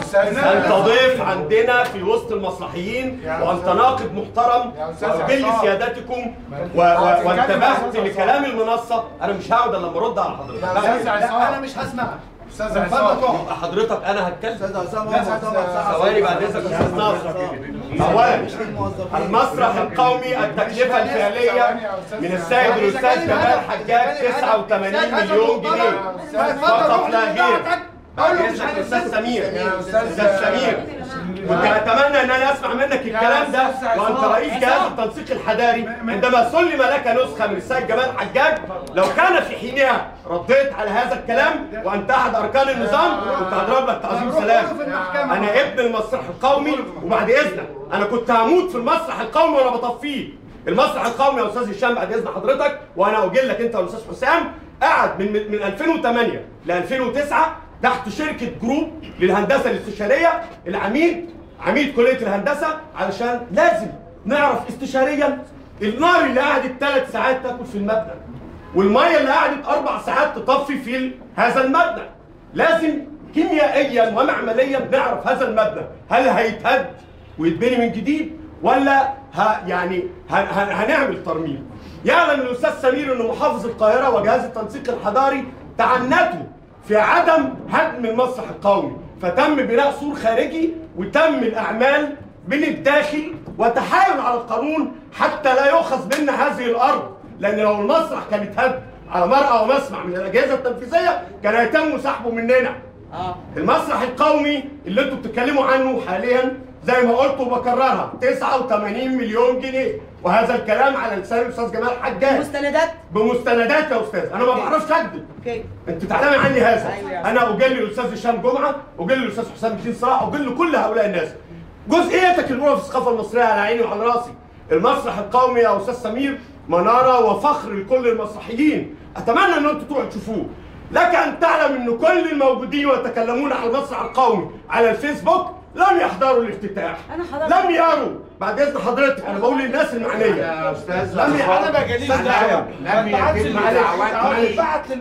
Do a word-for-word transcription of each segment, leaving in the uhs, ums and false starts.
انت ضيف عندنا في وسط المسرحيين وانت ناقد محترم واجل سيادتكم وانتبهت لكلام المنصه. انا مش هقعد الا لما ارد على حضرتك. لا انا مش هسمعك استاذ عصام. حضرتك انا هتكلم. استاذ عصام ثواني بعد اذنك يا استاذ ناصر. اولا المسرح القومي التكلفه الفعليه من السيد الاستاذ جمال حجاج تسعة وثمانين مليون جنيه فقط لا غير. بعد اذنك يا استاذ سمير. استاذ سمير كنت اتمنى ان انا اسمع منك الكلام ده وانت رئيس جهاز التنسيق الحضاري عندما سلم لك نسخه من السيد جمال حجاج. لو كان في حينها رديت على هذا الكلام وانت احد اركان النظام كنت هضرب لك تعظيم سلام. انا ابن المسرح القومي وبعد اذنك انا كنت هموت في المسرح القومي وانا بطفيه. المسرح القومي يا استاذ هشام بعد اذن حضرتك وانا اجل لك انت والاستاذ حسام قعد من من ألفين وثمانية ل ألفين وتسعة تحت شركه جروب للهندسه الاستشاريه العميد عميد كليه الهندسه علشان لازم نعرف استشاريا النار اللي قعدت ثلاث ساعات تاكل في المبنى والميه اللي قعدت اربع ساعات تطفي في هذا المبنى. لازم كيميائيا ومعمليا نعرف هذا المبنى هل هيتهد ويتبني من جديد ولا ها يعني هنعمل ترميم. يعلم الاستاذ سمير ان محافظ القاهره وجهاز التنسيق الحضاري تعنتوا في عدم هدم المسرح القومي فتم بناء سور خارجي وتم الاعمال من الداخل وتحايل على القانون حتى لا يؤخذ منا هذه الارض. لان لو المسرح كان اتهد على مرأى ومسمع من الاجهزه التنفيذيه كان هيتم سحبه مننا. اه المسرح القومي اللي انتوا بتتكلموا عنه حاليا زي ما قلت وبكررها تسعة وثمانين مليون جنيه وهذا الكلام على لسان الاستاذ جمال حجاج. بمستندات؟ بمستندات يا استاذ. انا ما بعرفش اكذب. اوكي انت تعلمي عني هذا. انا اجل الاستاذ هشام جمعه، اجل الاستاذ حسام الدين صلاح، اجل كل هؤلاء الناس. جزئيتك الاولى في الثقافه المصريه على عيني وعلى راسي. المسرح القومي يا استاذ سمير مناره وفخر لكل المسرحيين. اتمنى ان انتم تروحوا تشوفوه. لك ان تعلم ان كل الموجودين ويتكلمون على المسرح القومي على الفيسبوك لم يحضروا الافتتاح. انا حضرت. لم يروا. بعد اذن حضرتك انا بقول للناس المعنيه يا استاذ لم ي... انا ما جاليش دعوه. لم يتم دعوات بعت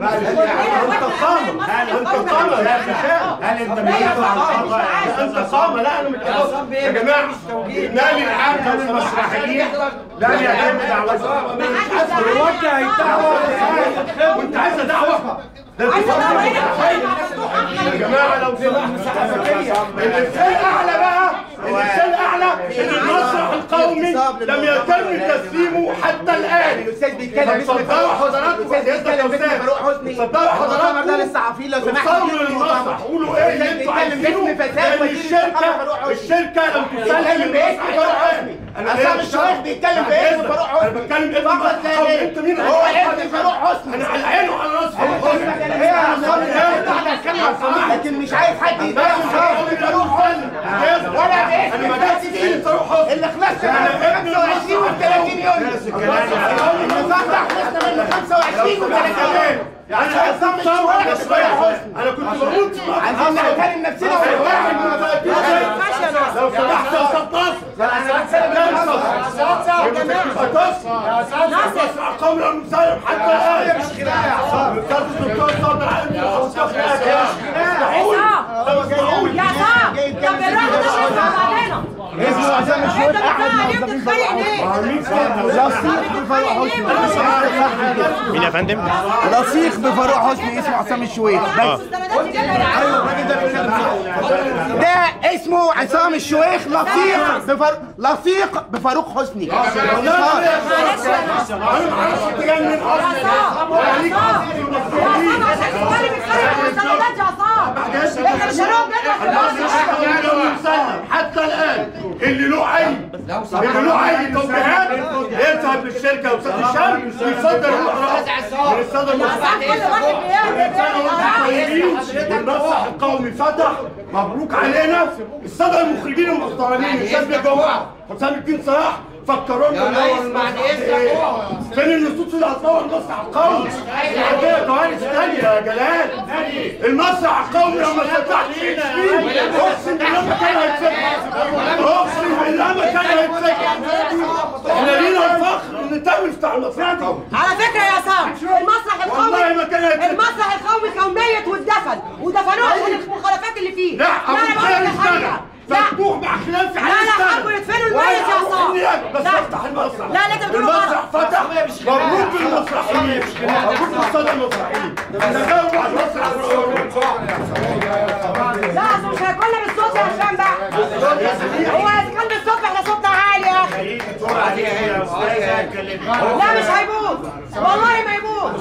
انت قامه انت قامه لا تشاء. هل انت مش انت قامه. لا انا متأكد يا جماعه النادي العام للمسرحيين لم يتم دعوتهم. هو انت هيدعوه وانت عايزه دعوه يا جماعه لو سمحت. الانسان اعلى بقى الانسان اعلى ان المسرح القومي لم يتم تسليمه حتى الان. الاستاذ بيتكلم صدقوا حضراتكم صدقوا حضراتكم للصحفيين لو سمحت. وصلوا للمسرح قولوا ايه اللي انتوا عايزينه لان الشركه الشركه لم تسلم باسم فاروق حسني. عصام الشويخ بيتكلم باسم فاروق حسني. انا بتكلم ابن فقط انت مين هو ابن فاروق حسني. انا على عينه وعلى راسه فاروق حسني. ايه يا عصام الشويخ لكن مش عايز حد يتكلم فاروق حسني ولا باسم انا ما جاتش فاروق حسني اللي خلصنا من خمسة وعشرين و ثلاثين يوم. النظام ده خلصنا من خمسة وعشرين و ثلاثين يوم. يعني عصام الشويخ انا كنت بموت عايزين نحترم نفسنا ونواحد لو سمحت يا استاذ ناصر يا قوم المسالم حتى الان مش خناقه يا عصام. الاستاذ الدكتور صادر عندي وحسام يا يا عصام طب الراجل ده شايفها بعدين اسمه عصام الشويخ احد عليه بتتخانق ليه؟ مين يا فندم؟ لصيق بفاروق حسني اسمه عصام الشويخ. بس ايوه الراجل ده بيتكلم ده اسمه عصام الشويخ لصيق بفاروق لصيق بفاروق حسني. حتى الان اللي له عين اللي له عين توجيهات يذهب للشركه واستاذ هشام يصدر الاحراج من الساده المسرحيين. والمسرح القومي فتح مبروك علينا. الساده المخرجين المحترمين الاستاذ جوهر حسام الدين صلاح فكرونا فين النصوص اللي هتطور المسرح القومي؟ عندنا كوارث ثانيه يا جلال. المسرح القومي لو ما فتحش فيه اقسم بالله ما كان هيتفتح. اقسم بالله ما كان هيتفتح. احنا لينا الفخر ان تم افتتاح المسرح القومي. على فكره يا عصام المسرح القومي والله ما كان هيتفتح. المسرح القومي القومي كان ميت واتدفن ودفنوه عشان المخالفات اللي فيه. لا انا بقول لك الحقيقه. لا فتوح مع خلاف في لا لا حبوا يدفنوا الميت يا عصام. بس لا. افتح المسرح. لا لا انت بتقول المسرح فتح مبروك بالمسرحيين مبروك بالصدى المسرحيين تجاوب على المسرح. لا اصل مش هياكلنا بالصوت يا هشام بقى. هو اذا كان بالصوت احنا صوتنا عالي يا اخي. لا مش هيبوظ والله ما يبوظ.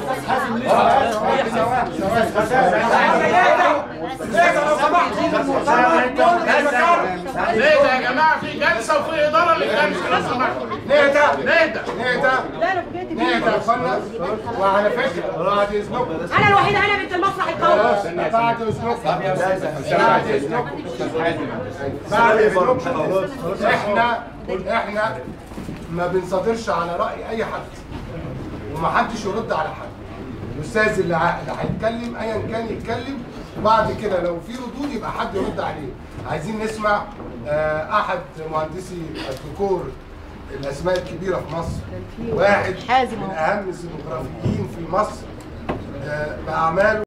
ليه ده يا جماعه؟ في جلسه وفي اداره للجلسه لو سمحتوا. نهدى نهدى نهدى لا انا بجد نهدى يا اخوانا. وعلى فكره بعد اذنكم انا الوحيده انا بنت المسرح القومي. بعد اذنكم بعد اذنكم بعد اذنكم احنا احنا ما بنصادرش على راي اي حد ومحدش يرد على حد. الاستاذ اللي ع- اللي هيتكلم ايا كان يتكلم، وبعد كده لو في ردود يبقى حد يرد عليه. عايزين نسمع آه، احد مهندسي الديكور الاسماء الكبيره في مصر، واحد من اهم السينوغرافيين في مصر آه، باعماله